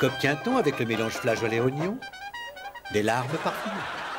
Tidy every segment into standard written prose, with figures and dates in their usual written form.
Qu'obtient-on avec le mélange flageolet-oignon? Des larves parfumées.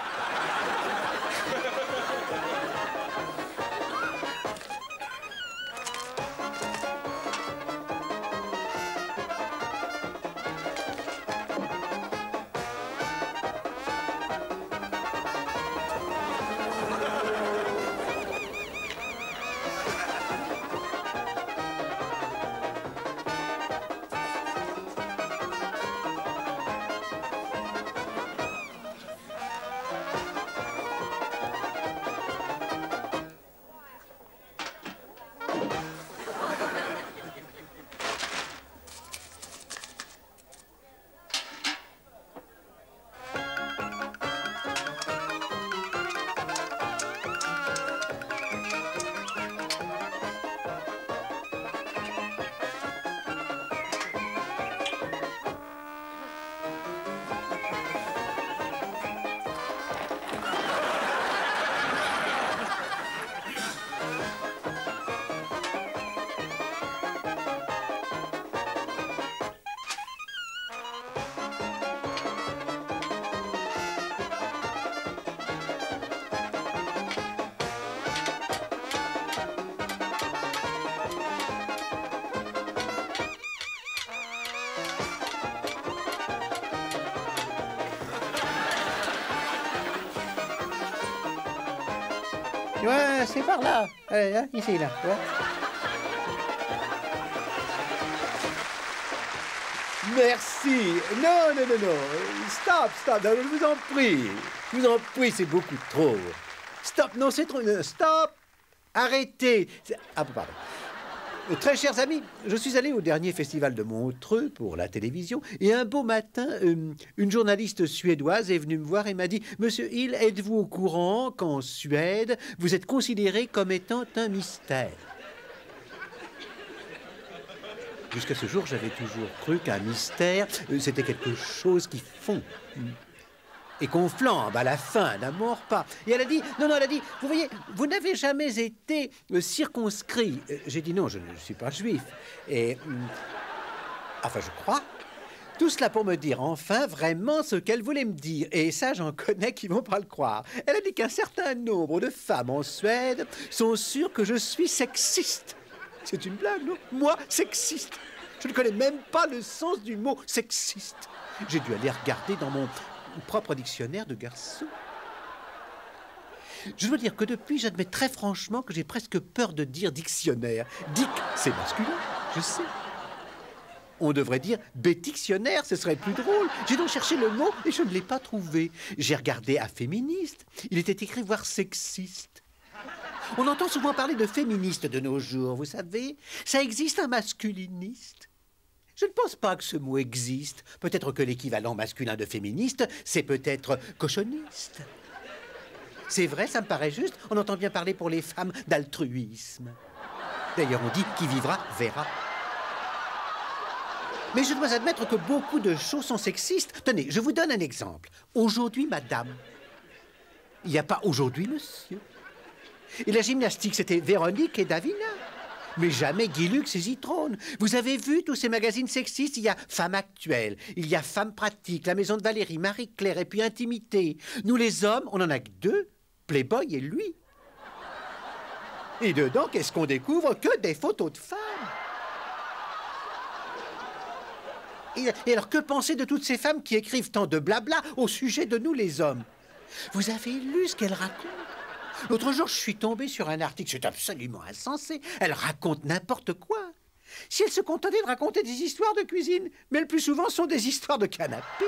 Ouais, c'est par là. Hein, ici, là. Ouais. Merci. Non, non, non, non. Stop, stop. Non, je vous en prie. Je vous en prie, c'est beaucoup trop. Stop, non, c'est trop. Stop. Arrêtez. Ah, pardon. Très chers amis, je suis allé au dernier festival de Montreux pour la télévision et un beau matin, une journaliste suédoise est venue me voir et m'a dit « Monsieur Hill, êtes-vous au courant qu'en Suède, vous êtes considéré comme étant un mystère ?» Jusqu'à ce jour, j'avais toujours cru qu'un mystère, c'était quelque chose qui fond et qu'on flambe à la fin, d'un mort pas. Et elle a dit, non, non, elle a dit, vous voyez, vous n'avez jamais été circonscrit. J'ai dit, non, je ne suis pas juif. Et, enfin, je crois. Tout cela pour me dire enfin vraiment ce qu'elle voulait me dire. Et ça, j'en connais qui vont pas le croire. Elle a dit qu'un certain nombre de femmes en Suède sont sûres que je suis sexiste. C'est une blague, non? Moi, sexiste. Je ne connais même pas le sens du mot sexiste. J'ai dû aller regarder dans mon propre dictionnaire de garçon. Je dois dire que depuis, j'admets très franchement que j'ai presque peur de dire dictionnaire. Dic, c'est masculin, je sais. On devrait dire bédictionnaire, ce serait plus drôle. J'ai donc cherché le mot et je ne l'ai pas trouvé. J'ai regardé à féministe. Il était écrit voire sexiste. On entend souvent parler de féministe de nos jours, vous savez. Ça existe un masculiniste. Je ne pense pas que ce mot existe. Peut-être que l'équivalent masculin de féministe, c'est peut-être cochoniste. C'est vrai, ça me paraît juste. On entend bien parler pour les femmes d'altruisme. D'ailleurs, on dit qui vivra verra. Mais je dois admettre que beaucoup de choses sont sexistes. Tenez, je vous donne un exemple. Aujourd'hui, madame. Il n'y a pas aujourd'hui, monsieur. Et la gymnastique, c'était Véronique et Davina. Mais jamais Guy Lux et Zitrone. Vous avez vu tous ces magazines sexistes? Il y a Femme Actuelle, il y a Femme Pratique, La Maison de Valérie, Marie-Claire et puis Intimité. Nous les hommes, on n'en a que deux, Playboy et lui. Et dedans, qu'est-ce qu'on découvre? Que des photos de femmes. Et alors, que penser de toutes ces femmes qui écrivent tant de blabla au sujet de nous les hommes? Vous avez lu ce qu'elles racontent? L'autre jour, je suis tombé sur un article, c'est absolument insensé. Elle raconte n'importe quoi. Si elle se contentait de raconter des histoires de cuisine, mais le plus souvent, ce sont des histoires de canapé.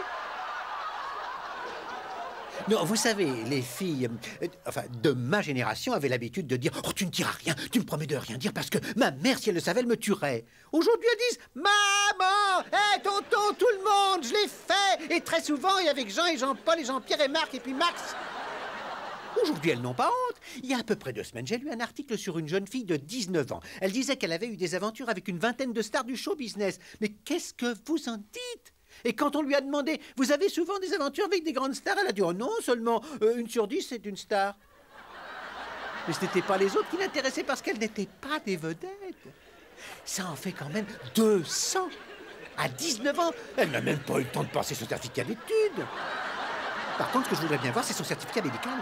Non, vous savez, les filles, de ma génération avaient l'habitude de dire « Oh, tu ne diras rien, tu me promets de rien dire parce que ma mère, si elle le savait, elle me tuerait. » Aujourd'hui, elles disent « Maman, hé, tonton, tout le monde, je l'ai fait !» Et très souvent, et avec Jean et Jean-Paul et Jean-Pierre et Marc et puis Max. Aujourd'hui, elles n'ont pas honte. Il y a à peu près 2 semaines, j'ai lu un article sur une jeune fille de 19 ans. Elle disait qu'elle avait eu des aventures avec une vingtaine de stars du show business. Mais qu'est-ce que vous en dites? Et quand on lui a demandé « Vous avez souvent des aventures avec des grandes stars ?» Elle a dit « Oh non, seulement 1 sur 10, c'est une star. » Mais ce n'étaient pas les autres qui l'intéressaient parce qu'elles n'étaient pas des vedettes. Ça en fait quand même 200. À 19 ans, elle n'a même pas eu le temps de passer son certificat d'études. Par contre, ce que je voudrais bien voir, c'est son certificat médical.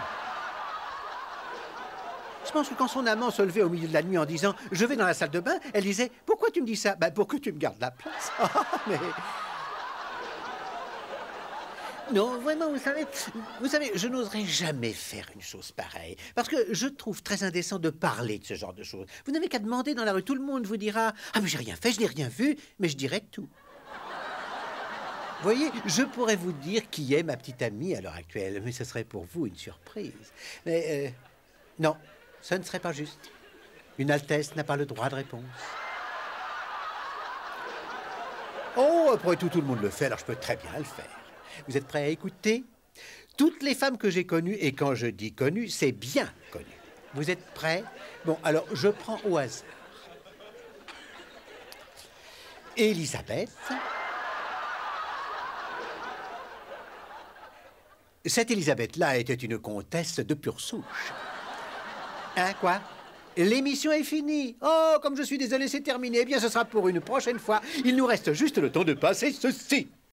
Je pense que quand son amant se levait au milieu de la nuit en disant « Je vais dans la salle de bain », elle disait « Pourquoi tu me dis ça ?»« Ben, pour que tu me gardes la place. » Mais... Non, vraiment, vous savez, je n'oserais jamais faire une chose pareille. Parce que je trouve très indécent de parler de ce genre de choses. Vous n'avez qu'à demander dans la rue, tout le monde vous dira « Ah, mais j'ai rien fait, je n'ai rien vu, mais je dirai tout. » Vous voyez, je pourrais vous dire qui est ma petite amie à l'heure actuelle, mais ce serait pour vous une surprise. Mais non, ce ne serait pas juste. Une Altesse n'a pas le droit de réponse. Oh, après tout, tout le monde le fait, alors je peux très bien le faire. Vous êtes prêts à écouter? Toutes les femmes que j'ai connues, et quand je dis connues, c'est bien connu. Vous êtes prêts? Bon, alors je prends au hasard. Élisabeth. Cette Élisabeth-là était une comtesse de pure souche. Hein, quoi? L'émission est finie. Oh, comme je suis désolé, c'est terminé. Eh bien, ce sera pour une prochaine fois. Il nous reste juste le temps de passer ceci.